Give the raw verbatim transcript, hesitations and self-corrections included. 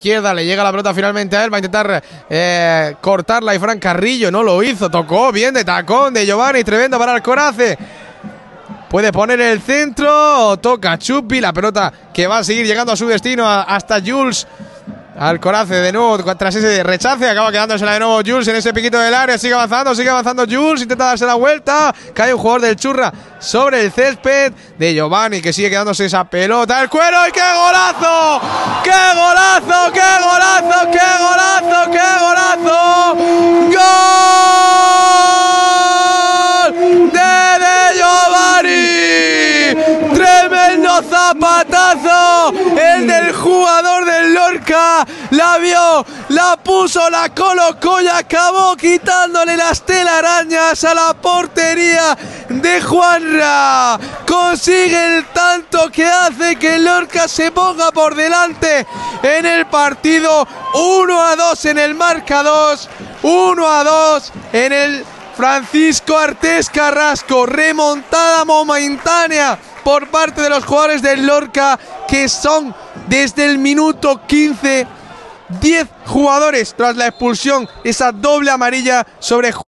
izquierda, le llega la pelota finalmente a él, va a intentar eh, cortarla y Fran Carrillo no lo hizo, tocó bien de tacón de Giovanni, tremendo para Alcorace. Puede poner el centro, toca Chuppi, la pelota que va a seguir llegando a su destino hasta Jules. Alcorace de nuevo, tras ese rechace, acaba quedándosela de nuevo Jules en ese piquito del área, sigue avanzando, sigue avanzando Jules, intenta darse la vuelta, cae un jugador del Churra sobre el césped de Giovanni, que sigue quedándose esa pelota, el cuero, y ¡qué golazo! ¡Qué golazo! ¡Qué golazo! ¡Qué golazo! ¡Qué golazo! ¡Gol! ¡De, de Giovanni! ¡Tremendo zapatazo! El del jugador del Lorca, la vio, la puso, la colocó y acabó quitándole las telarañas a la portería de Juanra. Consigue el tanto que hace que el Lorca se ponga por delante en el partido. uno a dos en el marcador, uno a dos en el Francisco Artés Carrasco. Remontada momentánea por parte de los jugadores del Lorca, que son desde el minuto quince diez jugadores tras la expulsión, esa doble amarilla sobre